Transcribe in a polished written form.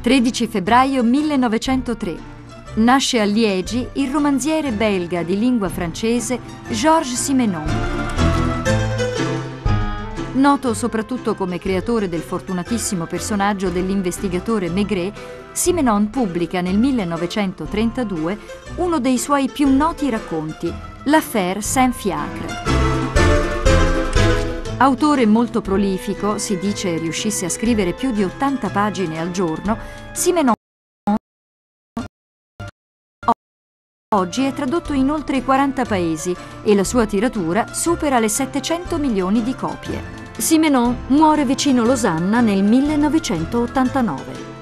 13 febbraio 1903. Nasce a Liegi il romanziere belga di lingua francese Georges Simenon. Noto soprattutto come creatore del fortunatissimo personaggio dell'investigatore Maigret, Simenon pubblica nel 1932 uno dei suoi più noti racconti, L'affaire Saint-Fiacre. Autore molto prolifico, si dice riuscisse a scrivere più di 80 pagine al giorno, Simenon oggi è tradotto in oltre 40 paesi e la sua tiratura supera le 700 milioni di copie. Simenon muore vicino Losanna nel 1989.